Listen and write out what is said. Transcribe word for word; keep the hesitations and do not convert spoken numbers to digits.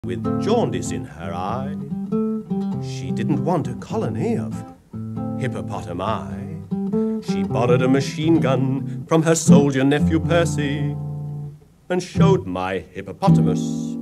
with jaundice in her eye. She didn't want a colony of hippopotami. She borrowed a machine gun from her soldier nephew Percy and showed my hippopotamus